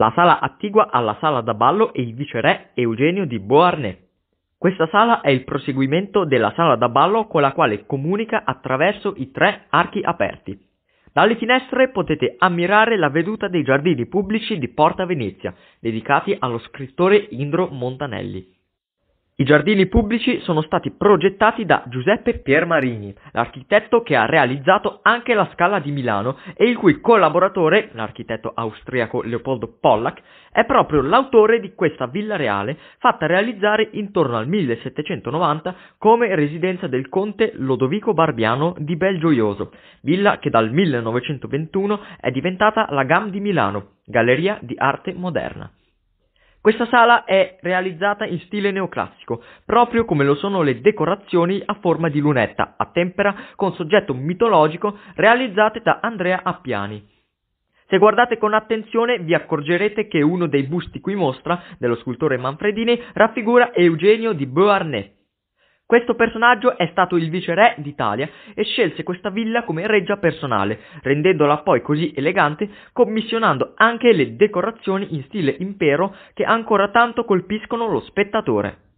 la sala attigua alla sala da ballo e il viceré Eugenio di Beauharnais. Questa sala è il proseguimento della sala da ballo con la quale comunica attraverso i 3 archi aperti. Dalle finestre potete ammirare la veduta dei giardini pubblici di Porta Venezia, dedicati allo scrittore Indro Montanelli. I giardini pubblici sono stati progettati da Giuseppe Piermarini, l'architetto che ha realizzato anche la Scala di Milano e il cui collaboratore, l'architetto austriaco Leopoldo Pollack, è proprio l'autore di questa villa reale fatta realizzare intorno al 1790 come residenza del conte Lodovico Barbiano di Belgioioso, villa che dal 1921 è diventata la GAM di Milano, Galleria di Arte Moderna. Questa sala è realizzata in stile neoclassico, proprio come lo sono le decorazioni a forma di lunetta, a tempera, con soggetto mitologico, realizzate da Andrea Appiani. Se guardate con attenzione vi accorgerete che uno dei busti qui mostra, dello scultore Manfredini, raffigura Eugenio di Beauharnais. Questo personaggio è stato il viceré d'Italia e scelse questa villa come reggia personale, rendendola poi così elegante, commissionando anche le decorazioni in stile impero che ancora tanto colpiscono lo spettatore.